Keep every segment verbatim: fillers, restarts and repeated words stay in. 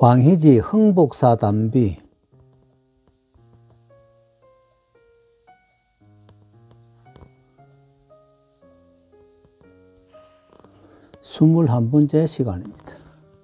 왕희지 흥복사 담비 스물한 번째 시간입니다.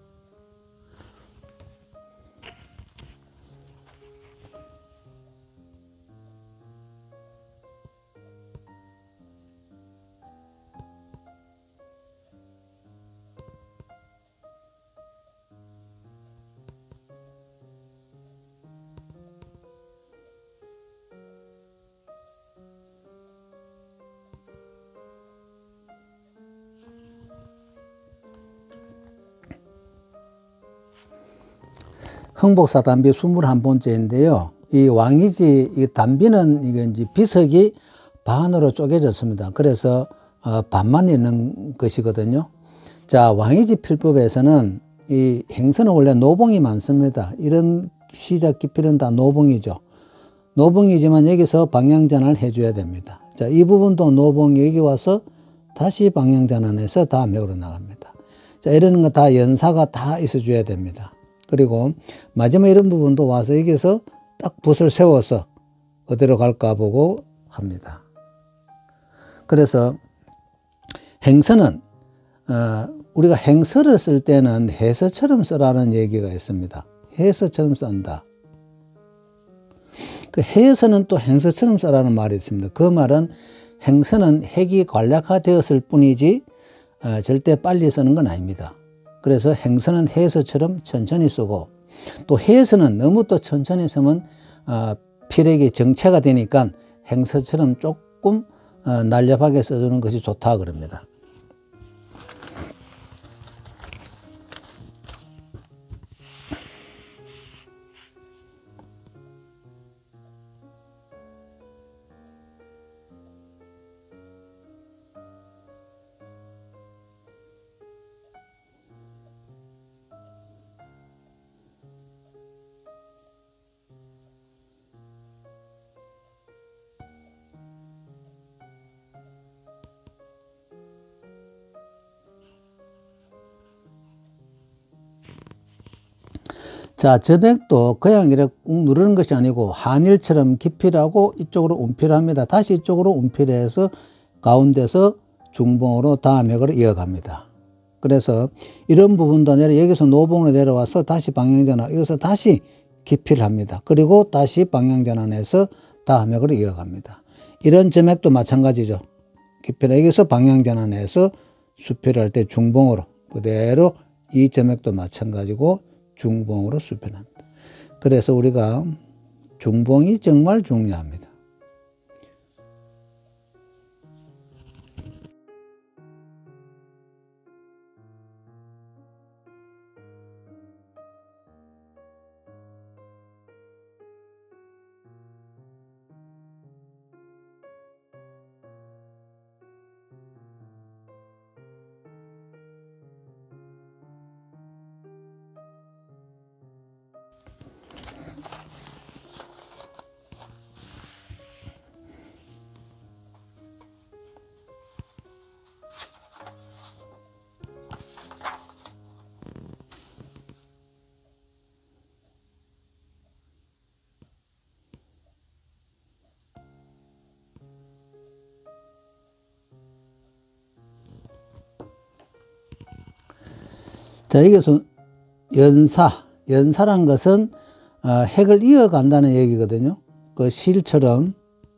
흥복사 담비 스물한 번째인데요. 이 왕이지, 이 담비는 이게 이제 비석이 반으로 쪼개졌습니다. 그래서 어, 반만 있는 것이거든요. 자, 왕이지 필법에서는 이 행선은 원래 노봉이 많습니다. 이런 시작 기필은 다 노봉이죠. 노봉이지만 여기서 방향전환을 해줘야 됩니다. 자, 이 부분도 노봉이 여기 와서 다시 방향전환해서 다음역으로 나갑니다. 자, 이러는 거 다 연사가 다 있어줘야 됩니다. 그리고 마지막 이런 부분도 와서 여기서 딱 붓을 세워서 어디로 갈까 보고 합니다. 그래서 행서는 어, 우리가 행서를 쓸 때는 해서처럼 쓰라는 얘기가 있습니다. 해서처럼 쓴다. 그 해에서는 또 행서처럼 쓰라는 말이 있습니다. 그 말은 행서는 핵이 간략화되었을 뿐이지 어, 절대 빨리 쓰는 건 아닙니다. 그래서 행서는 해서처럼 천천히 쓰고, 또 해에서는 너무 또 천천히 쓰면 어, 필액이 정체가 되니까 행서처럼 조금 어, 날렵하게 써주는 것이 좋다 그럽니다. 자, 저백도 그냥 이렇게 꾹 누르는 것이 아니고 한일처럼 기필하고 이쪽으로 운필합니다. 다시 이쪽으로 운필해서 가운데서 중봉으로 다음역으로 이어갑니다. 그래서 이런 부분도 아니라 여기서 노봉으로 내려와서 다시 방향전환, 여기서 다시 기필합니다. 그리고 다시 방향전환해서 다음역으로 이어갑니다. 이런 점액도 마찬가지죠. 기필, 여기서 방향전환해서 수필할 때 중봉으로 그대로 이 점액도 마찬가지고 중봉으로 수필합니다. 그래서 우리가 중봉이 정말 중요합니다. 자, 여기서 연사, 연사란 것은 어, 핵을 이어간다는 얘기거든요. 그 실처럼.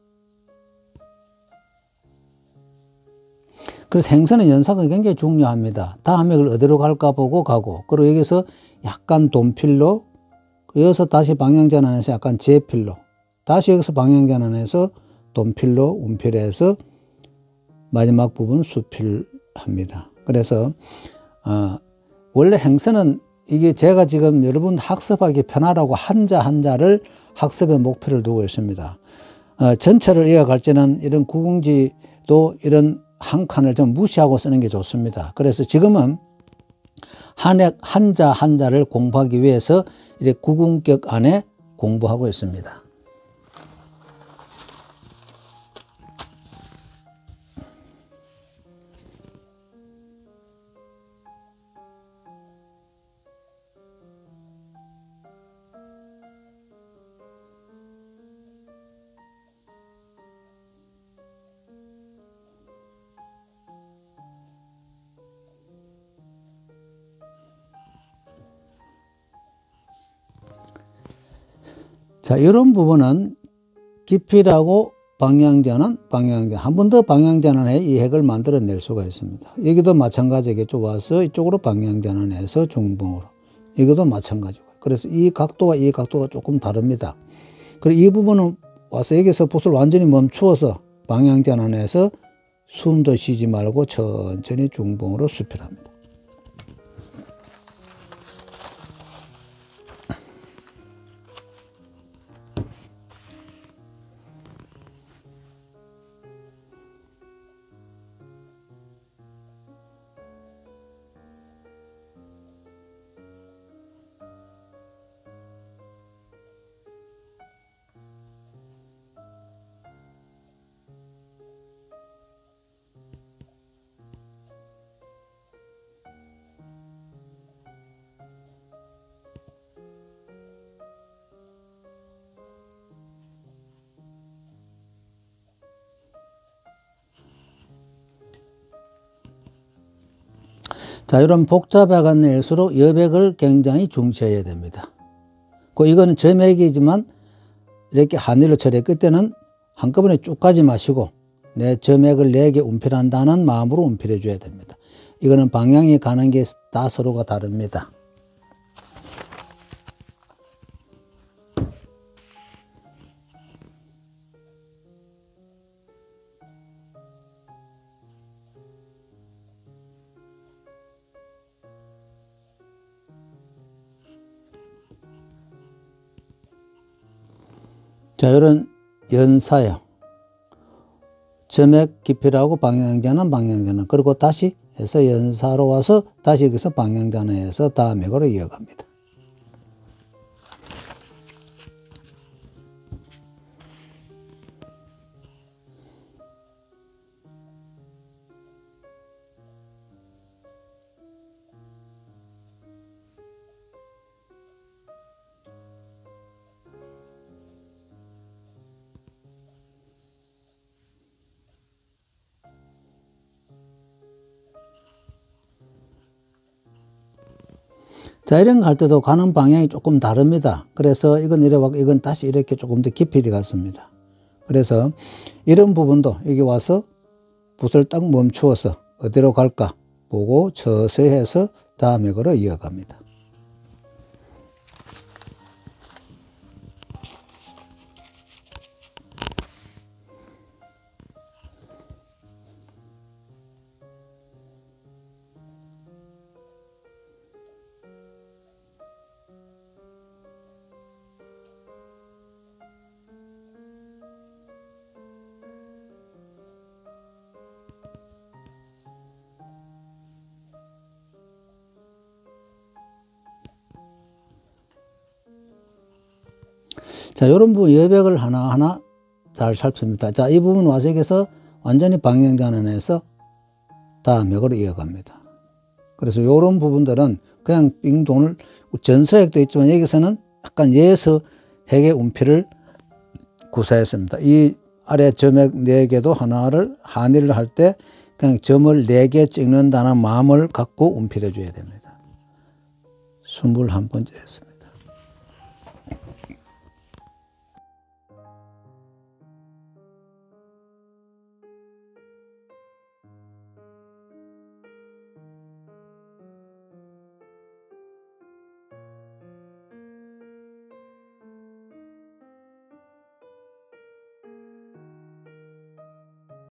그래서 행선의 연사가 굉장히 중요합니다. 다음 핵을 어디로 갈까 보고 가고, 그리고 여기서 약간 돈필로, 여기서 다시 방향전환해서 약간 제필로, 다시 여기서 방향전환해서 돈필로, 운필해서 마지막 부분 수필합니다. 그래서 어, 원래 행선은 이게 제가 지금 여러분 학습하기 편하라고 한자 한자를 학습의 목표를 두고 있습니다. 어, 전체를 이어갈지는 이런 구궁지도 이런 한 칸을 좀 무시하고 쓰는 게 좋습니다. 그래서 지금은 한획 한자 한자를 공부하기 위해서 이렇게 구궁격 안에 공부하고 있습니다. 자, 이런 부분은 깊이라고 방향전환, 방향전환. 한 번 더 방향전환해 이 핵을 만들어낼 수가 있습니다. 여기도 마찬가지겠죠. 와서 이쪽으로 방향전환해서 중봉으로. 이것도 마찬가지고. 그래서 이 각도와 이 각도가 조금 다릅니다. 그리고 이 부분은 와서 여기서 붓을 완전히 멈추어서 방향전환해서 숨도 쉬지 말고 천천히 중봉으로 수필합니다. 자, 이런 복잡해간 일수록 여백을 굉장히 중시해야 됩니다. 그 이거는 점액이지만 이렇게 한일로 처리할 때는 한꺼번에 쭉 가지 마시고 내 점액을 네 개 운필한다는 마음으로 운필해 줘야 됩니다. 이거는 방향이 가는 게 다 서로가 다릅니다. 자, 이런 연사요. 점액 깊이라고 방향전환, 방향전환. 그리고 다시 해서 연사로 와서 다시 여기서 방향전환해서 다음 맥으로 이어갑니다. 자, 이런 거 할 때도 가는 방향이 조금 다릅니다. 그래서 이건 이래 왔고 이건 다시 이렇게 조금 더 깊이 들어갔습니다. 그래서 이런 부분도 여기 와서 붓을 딱 멈추어서 어디로 갈까 보고 서서히 해서 다음에 걸어 이어갑니다. 자, 이런 부분 여백을 하나하나 잘 살핍니다. 자, 이 부분 와색에서 완전히 방향전환해서 다음 맥으로 이어갑니다. 그래서 이런 부분들은 그냥 빙돈을 전서핵도 있지만 여기서는 약간 예서 핵의 운필을 구사했습니다. 이 아래 점액 네 개도 하나를 한의를 할 때 그냥 점을 네 개 찍는다는 마음을 갖고 운필해 줘야 됩니다. 스물한 번째 했습니다.